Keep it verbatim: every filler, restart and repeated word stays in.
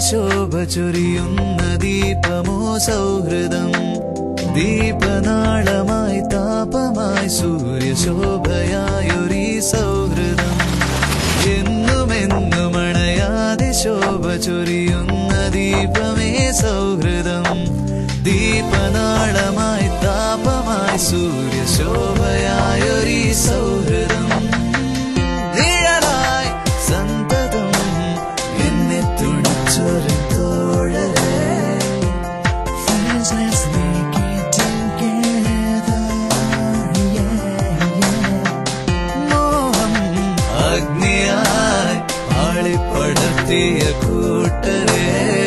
ശോഭ ചൊരിയുന്ന ദീപമോ സൗഹൃദം ദീപനാളമായി താപമായി സൂര്യശോഭയായൊരീ സൗഹൃദം എന്നുമെന്നും അണയാതെ ശോഭ ചൊരിയുന്ന ദീപമേ സൗഹൃദം ദീപനാളമായി താപമായി സൂര്യശോഭയായൊരീ സൗഹൃദം നിഴലായി സന്തതം എന്നെ തുണച്ചൊരു തോഴരേ മോഹം അഗ്നിയായി ആളിപ്പടർത്തിയ കൂട്ടരേ